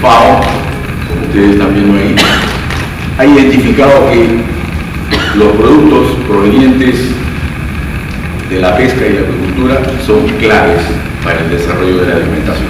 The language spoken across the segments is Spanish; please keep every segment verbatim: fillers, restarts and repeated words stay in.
FAO, como ustedes también lo ahí, ha identificado que los productos provenientes de la pesca y la acuicultura son claves para el desarrollo de la alimentación.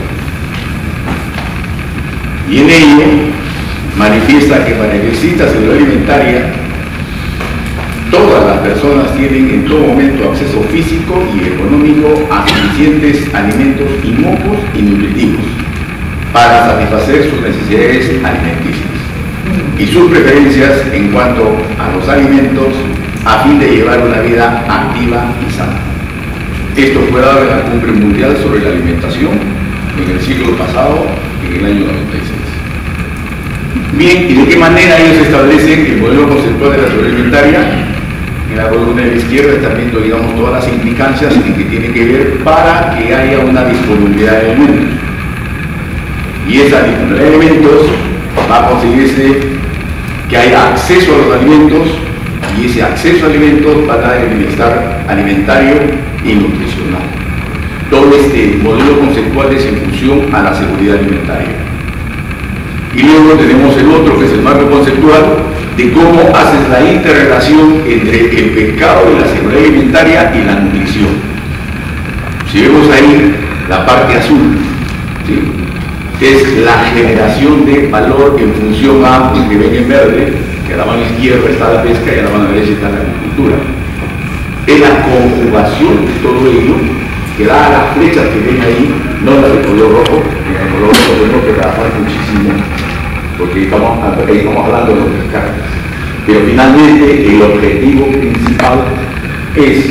Y en ello manifiesta que para que exista seguridad alimentaria, todas las personas tienen en todo momento acceso físico y económico a suficientes alimentos inocuos y nutritivos para satisfacer sus necesidades alimenticias y sus preferencias en cuanto a los alimentos a fin de llevar una vida activa y sana. Esto fue dado en la Cumbre Mundial sobre la Alimentación en el siglo pasado, en el año noventa y seis. Bien, ¿y de qué manera ellos establecen el modelo conceptual de la seguridad alimentaria? En la columna de la izquierda están viendo, digamos, todas las implicancias en que tiene que ver para que haya una disponibilidad de alimentos. Y esa disponibilidad de alimentos va a conseguirse que haya acceso a los alimentos, y ese acceso a alimentos va a dar el bienestar alimentario y nutricional. Todo este modelo conceptual es en función a la seguridad alimentaria. Y luego tenemos el otro, que es el marco conceptual de cómo haces la interrelación entre el pescado y la seguridad alimentaria y la nutrición. Si vemos ahí la parte azul, ¿sí?, es la generación de valor en función a lo que ven en verde, que a la mano izquierda está la pesca y a la mano derecha está la agricultura. Es la conjugación de todo ello que da a las flechas que ven ahí, no las de color rojo, en el color rojo tenemos que trabajar muchísimo, porque estamos, estamos hablando de los pescados. Pero finalmente el objetivo principal es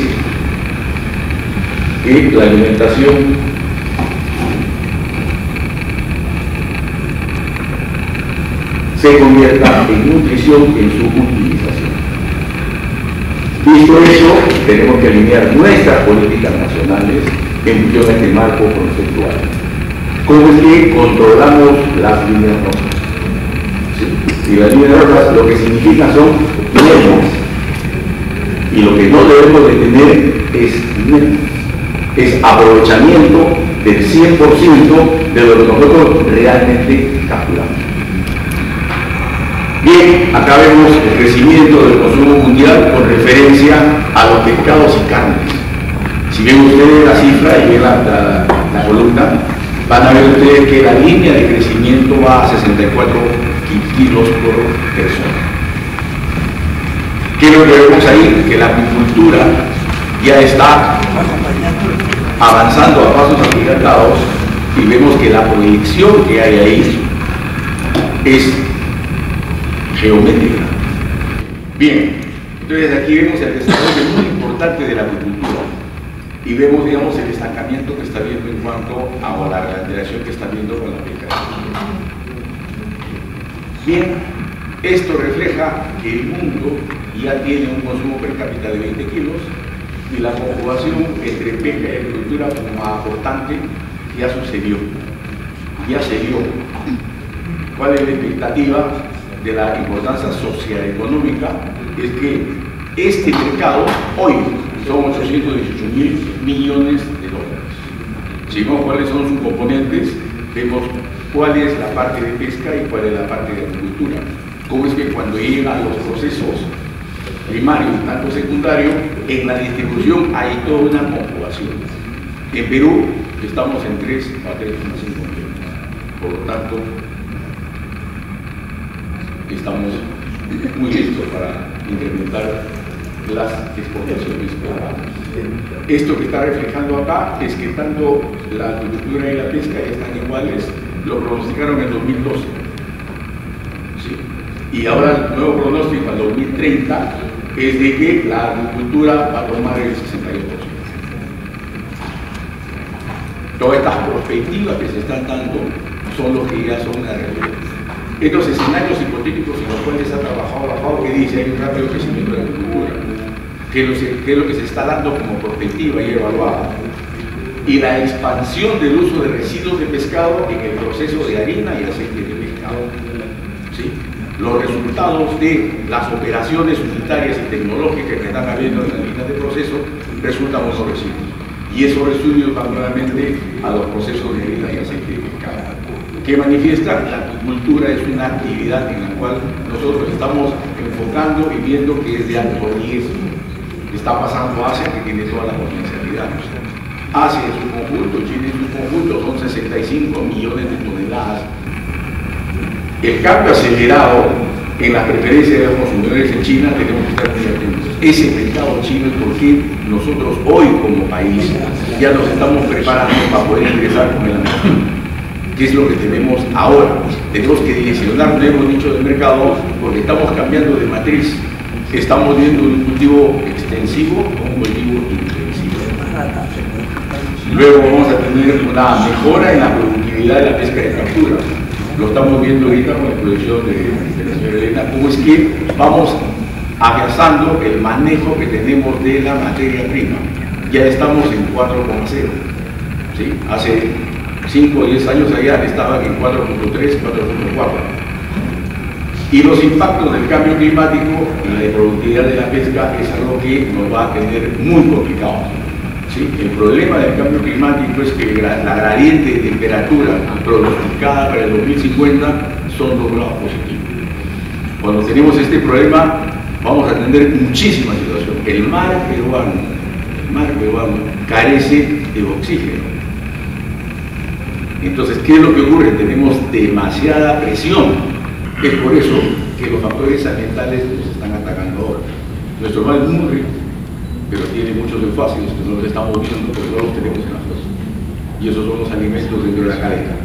que la alimentación se convierta en nutrición en su utilización. Visto eso, tenemos que alinear nuestras políticas nacionales en función a este marco conceptual. ¿Cómo es que controlamos las líneas rojas? ¿Sí? Y las líneas rojas lo que significan son menos. Y lo que no debemos de tener es menos. Es aprovechamiento del cien por ciento de lo que nosotros realmente capturamos. Bien, acá vemos el crecimiento del consumo mundial con referencia a los pescados y carnes. Si ven ustedes la cifra y ven la, la, la columna, van a ver ustedes que la línea de crecimiento va a sesenta y cuatro kilos por persona. ¿Qué es lo que vemos ahí? Que la agricultura ya está avanzando a pasos agigantados y vemos que la proyección que hay ahí es geométrica. Bien, entonces aquí vemos el desarrollo muy importante de la agricultura y vemos, digamos, el estancamiento que está viendo en cuanto a la alteración que está viendo con la pesca. Bien, esto refleja que el mundo ya tiene un consumo per cápita de veinte kilos y la conjugación entre pesca y agricultura como aportante ya sucedió, ya se dio. ¿Cuál es la expectativa de la importancia socioeconómica? Es que este mercado hoy son ochocientos dieciocho mil millones de dólares. Si vemos cuáles son sus componentes, vemos cuál es la parte de pesca y cuál es la parte de agricultura. Cómo es que cuando llegan los procesos primarios y tanto secundario, en la distribución hay toda una conjugación. En Perú estamos en tres a tres coma cinco millones. Por lo tanto, estamos muy listos para incrementar las exportaciones peruanas. Esto que está reflejando acá es que tanto la agricultura y la pesca ya están iguales, lo pronosticaron en dos mil doce. ¿Sí? Y ahora el nuevo pronóstico al dos mil treinta es de que la agricultura va a tomar el sesenta y dos por ciento. Todas estas perspectivas que se están dando son los que ya son la realidad. Estos escenarios hipotéticos en los cuales se ha trabajado la FAO, que dice hay un rápido crecimiento de la agricultura, que es lo que se está dando como perspectiva y evaluada, y la expansión del uso de residuos de pescado en el proceso de harina y aceite de pescado. ¿Sí? Los resultados de las operaciones unitarias y tecnológicas que están habiendo en las líneas de proceso resultan unos residuos. Y esos residuos van nuevamente a los procesos de harina y aceite de pescado. que manifiesta la acuicultura es una actividad en la cual nosotros estamos enfocando y viendo que es de alto riesgo. Está pasando Asia, que tiene todas las potencialidades. Asia en su conjunto, Chile en su conjunto, son sesenta y cinco millones de toneladas. El cambio acelerado en las preferencias de los consumidores en China, tenemos que estar muy atentos. Ese mercado chino es porque nosotros hoy como país ya nos estamos preparando para poder ingresar con el Amazonas. ¿Qué es lo que tenemos ahora? Tenemos que direccionar nuevos nichos de mercado porque estamos cambiando de matriz. Estamos viendo un cultivo extensivo o un cultivo intensivo. Luego vamos a tener una mejora en la productividad de la pesca de captura. Lo estamos viendo ahorita con la producción de, de la señora Elena, cómo es que vamos avanzando el manejo que tenemos de la materia prima. Ya estamos en cuatro coma cero. ¿Sí? Hace cinco o diez años allá estaban en cuatro punto tres, cuatro punto cuatro. Y los impactos del cambio climático en la productividad de la pesca es algo que nos va a tener muy complicado. ¿Sí? El problema del cambio climático es que la, la gradiente de temperatura pronosticada para el dos mil cincuenta son dos grados positivos. Cuando tenemos este problema vamos a tener muchísima situación. El mar peruano, el mar peruano carece de oxígeno. Entonces, ¿qué es lo que ocurre? Tenemos demasiada presión. Es por eso que los factores ambientales nos están atacando ahora. Nuestro mar es muy rico, pero tiene muchos enfases que no los estamos viendo, pero no los tenemos en las cosas. Y esos son los alimentos dentro de la cadena.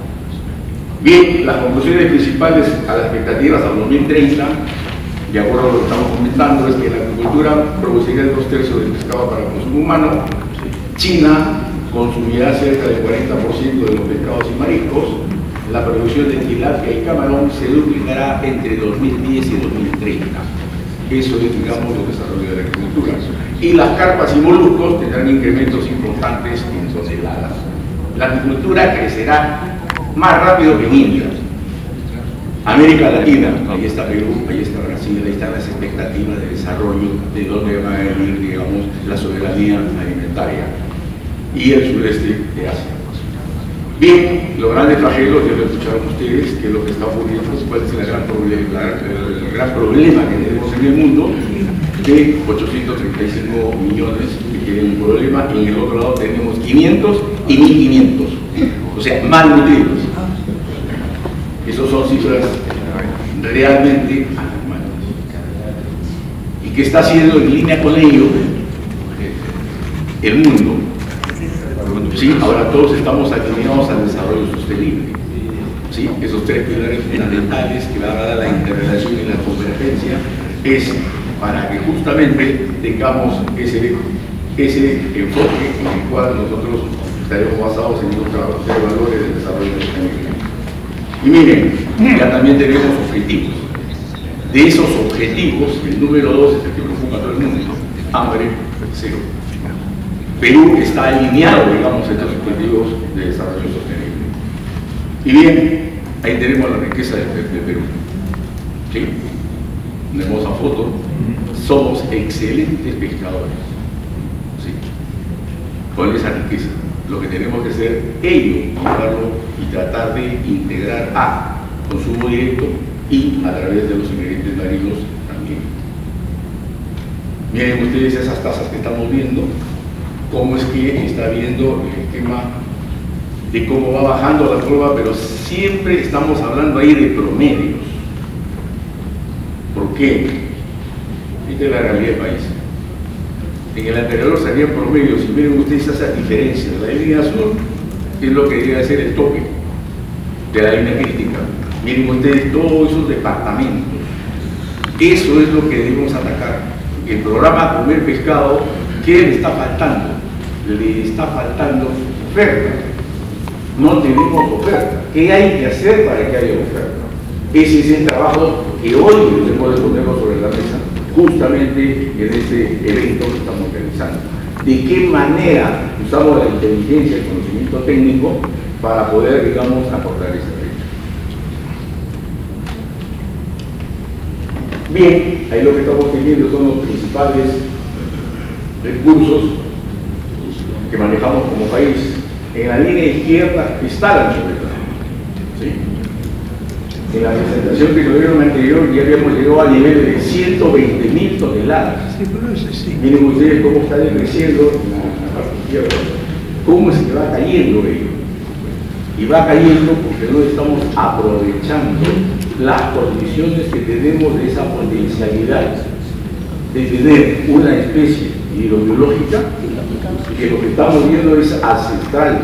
Bien, las conclusiones principales a las expectativas al dos mil treinta, de acuerdo a lo que estamos comentando, es que la agricultura producirá dos tercios del pescado para consumo humano. China consumirá cerca del cuarenta por ciento de los pescados y mariscos. La producción de tilapia y camarón se duplicará entre dos mil diez y dos mil treinta. Eso es, digamos, los desarrollos de la agricultura. Y las carpas y moluscos tendrán incrementos importantes en toneladas. La agricultura crecerá más rápido que en India. América Latina, ahí está Perú, ahí está Brasil, ahí están las expectativas de desarrollo, de dónde va a venir, digamos, la soberanía alimentaria. Y el sureste de Asia. Bien, los grandes flagelos, ya lo escucharon ustedes, que es lo que está ocurriendo, cuál es el gran, problema, el gran problema que tenemos en el mundo, de ochocientos treinta y cinco millones que tienen un problema, y en el otro lado tenemos quinientos y mil quinientos, o sea, malnutridos. Esas son cifras realmente alarmantes. ¿Y qué está haciendo en línea con ello el mundo? Sí, ahora todos estamos alineados al desarrollo sostenible. ¿Sí? Esos tres pilares fundamentales que van a dar la interrelación y la convergencia es para que justamente tengamos ese, ese enfoque en el cual nosotros estaremos basados en nuestros tres valores del desarrollo sostenible. Y miren, ya también tenemos objetivos. De esos objetivos, el número dos es el que preocupa a todo el mundo: hambre cero. Perú está alineado, digamos, a estos objetivos de desarrollo sostenible. Y bien, ahí tenemos la riqueza de, de, de Perú. ¿Sí? Una hermosa foto. Somos excelentes pescadores. ¿Sí? Con esa riqueza. Lo que tenemos que hacer, ello, llevarlo y tratar de integrar a consumo directo y a través de los ingredientes marinos también. Miren ustedes esas tasas que estamos viendo, cómo es que está viendo el esquema de cómo va bajando la curva, pero siempre estamos hablando ahí de promedios. ¿Por qué? Esta es la realidad del país. En el anterior salían promedios y miren ustedes esas diferencias. La línea azul es lo que debe ser el tope de la línea crítica. Miren ustedes todos esos departamentos. Eso es lo que debemos atacar. El programa Comer Pescado, ¿qué le está faltando? Le está faltando oferta. No tenemos oferta. ¿Qué hay que hacer para que haya oferta? Ese es el trabajo que hoy debemos de ponerlo sobre la mesa, justamente en este evento que estamos realizando. ¿De qué manera usamos la inteligencia y el conocimiento técnico para poder, digamos, aportar esta fecha? Bien, ahí lo que estamos teniendo son los principales recursos que manejamos como país. En la línea izquierda está la anchoeta. ¿Sí? En la presentación que tuvieron anterior ya habíamos llegado a nivel de ciento veinte mil toneladas. Sí, pero eso sí. Miren ustedes cómo está decreciendo en la parte izquierda. ¿Cómo es que va cayendo ello? Y va cayendo porque no estamos aprovechando las condiciones que tenemos de esa potencialidad de tener una especie hidrobiológica que lo que estamos viendo es ancestral,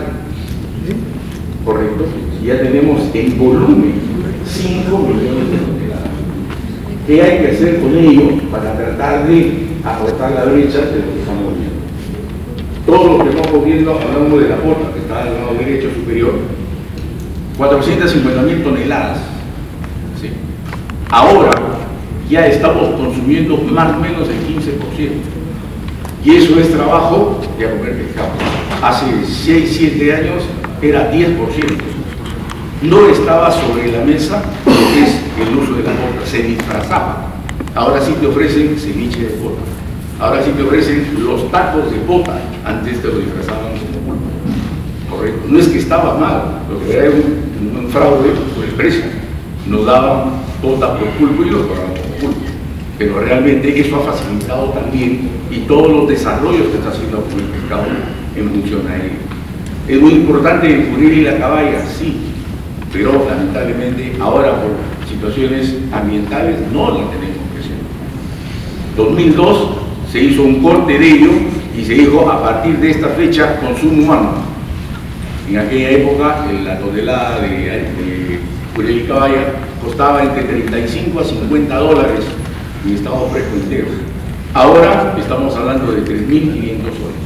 ¿correcto? Ya tenemos en volumen cinco millones de toneladas. ¿Qué hay que hacer con ello para tratar de acortar la brecha de lo que estamos viendo? Todo lo que estamos viendo, hablando de la bota que está al lado derecho superior, cuatrocientas cincuenta mil toneladas. ¿Sí? Ahora ya estamos consumiendo más o menos el quince por ciento. Y eso es trabajo de comer pescado. Hace seis, siete años era diez por ciento. No estaba sobre la mesa lo que es el uso de la bota, se disfrazaba. Ahora sí te ofrecen ceviche de bota. Ahora sí te ofrecen los tacos de bota. Antes te lo disfrazaban como pulpo. Correcto. No es que estaba mal, lo que era un, un fraude por el precio. Nos daban bota por pulpo y los cobraban como pulpo. Pero realmente eso ha facilitado también y todos los desarrollos que está haciendo el pescado en función a ello. Es muy importante el curil y la caballa, sí, pero lamentablemente ahora por situaciones ambientales no la tenemos presente. dos mil dos se hizo un corte de ello y se dijo a partir de esta fecha consumo humano. En aquella época la tonelada de, de curil y caballa costaba entre treinta y cinco a cincuenta dólares en estado fresco entero. Ahora estamos hablando de tres mil quinientos soles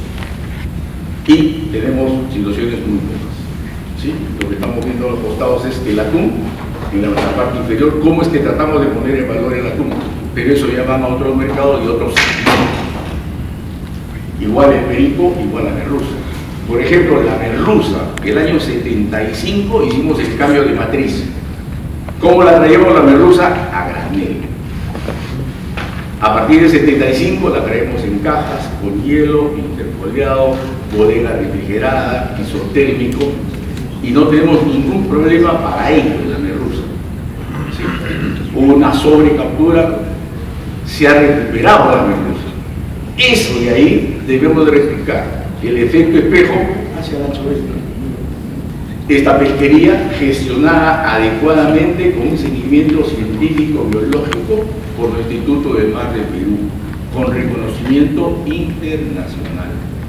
y tenemos situaciones muy buenas. ¿Sí? Lo que estamos viendo a los costados es el atún en la parte inferior, cómo es que tratamos de poner en valor el atún, pero eso ya van a otros mercados y otros segmentos. Igual el perico, igual la merluza. Por ejemplo, la merluza, el año setenta y cinco hicimos el cambio de matriz. ¿Cómo la traemos la merluza? A granel. A partir de setenta y cinco la traemos en cajas, con hielo, interfoliado, bodega refrigerada, isotérmico, y no tenemos ningún problema para ello, la merluza. ¿Sí? Hubo una sobrecaptura, se ha recuperado la merluza. Eso de ahí debemos de replicar, el efecto espejo hacia la choveta. Esta pesquería gestionada adecuadamente con un seguimiento científico biológico por el Instituto del Mar de Perú, con reconocimiento internacional.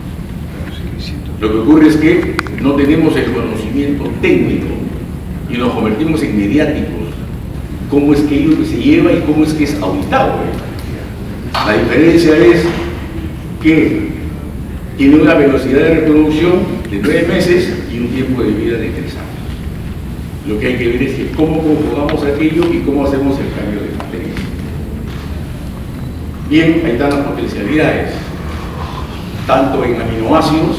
Lo que ocurre es que no tenemos el conocimiento técnico y nos convertimos en mediáticos. ¿Cómo es que ello se lleva y cómo es que es auditado? La diferencia es que tiene una velocidad de reproducción de nueve meses y un tiempo de vida de tres años. Lo que hay que ver es que cómo conjugamos aquello y cómo hacemos el cambio de materia. Bien, ahí están las potencialidades, tanto en aminoácidos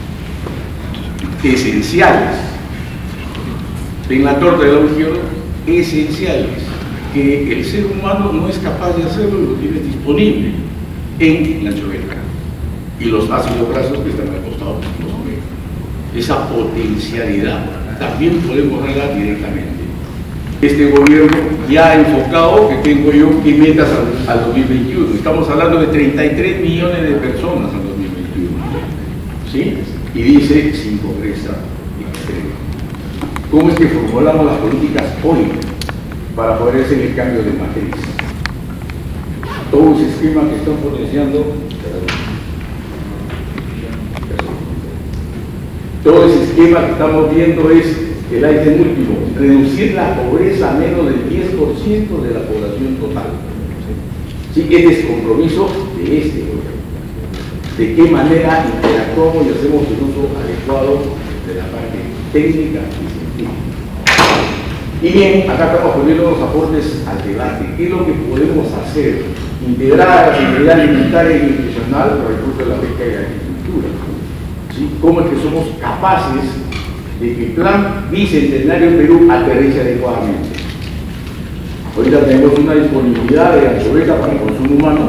esenciales, en la torta del lado izquierdo, esenciales, que el ser humano no es capaz de hacerlo y lo tiene disponible en la choveta. Y los ácidos grasos que están al costado los omega. Esa potencialidad también podemos verla directamente. Este gobierno ya ha enfocado, que tengo yo, y metas al, al dos mil veintiuno. Estamos hablando de treinta y tres millones de personas al dos mil veintiuno. ¿Sí? Y dice sin pobreza extrema. ¿Cómo es que formulamos las políticas hoy para poder hacer el cambio de matriz? Todo ese esquema que están potenciando. Todo ese esquema que estamos viendo es el ítem último, reducir la pobreza a menos del diez por ciento de la población total. ¿Sí? Este es el compromiso de este gobierno. De qué manera interactuamos y hacemos el uso adecuado de la parte técnica y científica. Y bien, acá estamos poniendo los aportes al debate. ¿Qué es lo que podemos hacer? Integrar la seguridad alimentaria y nutricional por el curso de la pesca y la agricultura. ¿Sí? ¿Cómo es que somos capaces de que el plan bicentenario en Perú aterrice adecuadamente? Ahorita tenemos una disponibilidad de anchoveta para el consumo humano,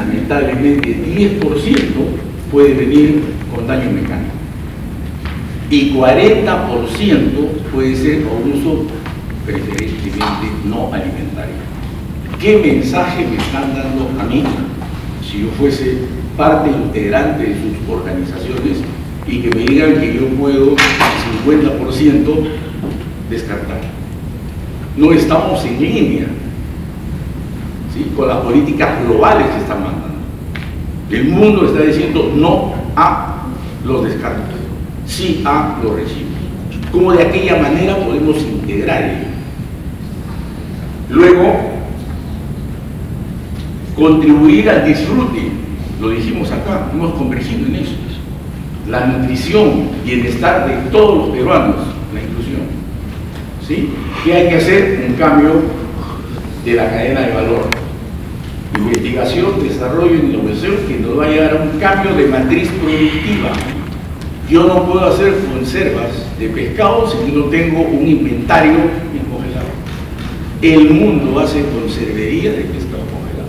lamentablemente diez por ciento puede venir con daño mecánico. y cuarenta por ciento puede ser a uso preferentemente no alimentario. ¿Qué mensaje me están dando a mí si yo fuese parte integrante de sus organizaciones y que me digan que yo puedo cincuenta por ciento descartar? No estamos en línea, ¿sí?, con las políticas globales que están mandando. El mundo está diciendo no a los descartos, sí a los residuos. ¿Cómo de aquella manera podemos integrar ello? Luego, contribuir al disfrute, lo dijimos acá, hemos convergido en eso. La nutrición, bienestar de todos los peruanos, la inclusión. ¿Sí? ¿Qué hay que hacer? Un cambio de la cadena de valor. Investigación, desarrollo e innovación que nos va a llevar a un cambio de matriz productiva. Yo no puedo hacer conservas de pescado si no tengo un inventario bien congelado. El mundo hace conservería de pescado congelado.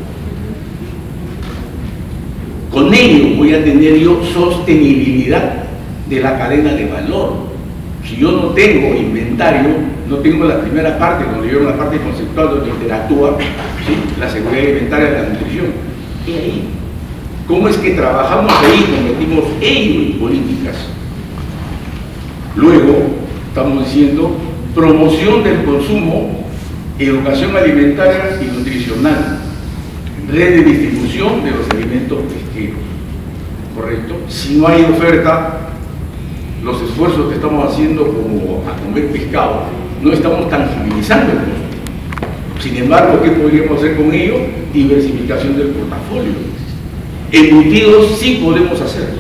Con ello voy a tener yo sostenibilidad de la cadena de valor. Si yo no tengo inventario, no tengo la primera parte, donde yo la parte conceptual donde interactúa, ¿sí?, la seguridad alimentaria, la nutrición. Y ahí, ¿cómo es que trabajamos ahí, convertimos ello en políticas? Luego, estamos diciendo promoción del consumo, educación alimentaria y nutricional, red de distribución de los alimentos pesqueros, ¿correcto? Si no hay oferta, los esfuerzos que estamos haciendo como a comer pescado, no estamos tangibilizando el costo. Sin embargo, ¿qué podríamos hacer con ello? Diversificación del portafolio. Embutidos sí podemos hacerlo.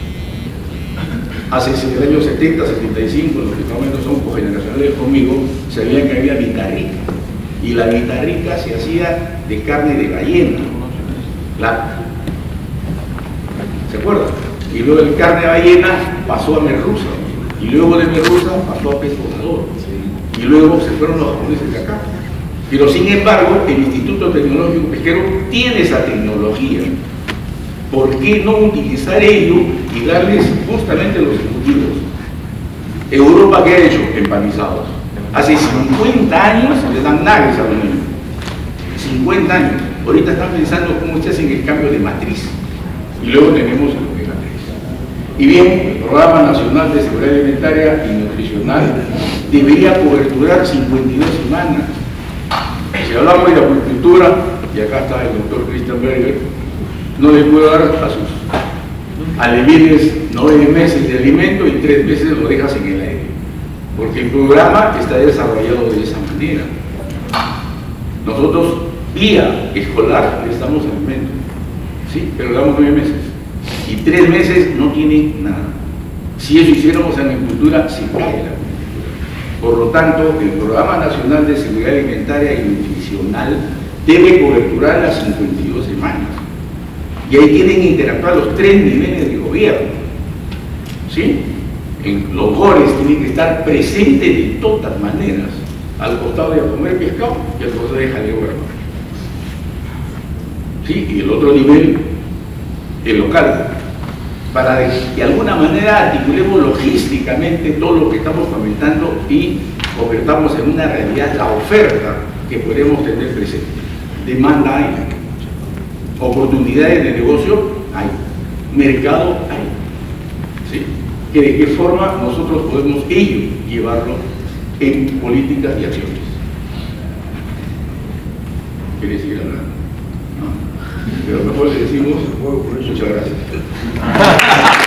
Hace en el año setenta, setenta y cinco, los que normalmente son cogeneracionales conmigo, sabían que había vitarrica. Y la vitarrica se hacía de carne de ballena. La, ¿se acuerdan? Y luego el carne de ballena pasó a merluza. Y luego de merluza pasó a pez volador. Y luego se fueron los japoneses de acá. Pero sin embargo, el Instituto Tecnológico Pesquero tiene esa tecnología. ¿Por qué no utilizar ello y darles justamente los embutidos? Europa, ¿qué ha hecho? Empanizados. Hace cincuenta años les dan naves a los niños. cincuenta años. Ahorita están pensando cómo se hace el cambio de matriz. Y luego tenemos el omega tres. Y bien, el Programa Nacional de Seguridad Alimentaria y Nutricional debería coberturar cincuenta y dos semanas. Si hablamos de acuicultura, y acá está el doctor Christian Berger, no le puedo dar a sus alevines nueve meses de alimento y tres meses lo dejas en el aire, porque el programa está desarrollado de esa manera. Nosotros, vía escolar, le damos alimento, ¿sí?, pero le damos nueve meses, y tres meses no tiene nada. Si eso hiciéramos en la agricultura, se cae la agricultura. Por lo tanto, el Programa Nacional de Seguridad Alimentaria y Nutricional debe coberturar las cincuenta y dos semanas. Y ahí tienen que interactuar los tres niveles de gobierno. ¿Sí? En los gores tienen que estar presentes de todas maneras, al costado de comer pescado y al costado de jaleo verde. ¿Sí? Y el otro nivel, el local, para de, de alguna manera articulemos logísticamente todo lo que estamos comentando y convertamos en una realidad la oferta que podemos tener presente. Demanda hay, oportunidades de negocio hay, mercado hay. ¿Sí? Que de qué forma nosotros podemos ello llevarlo en políticas y acciones. ¿Quiere seguir hablando? No. Pero mejor le decimos muchas gracias.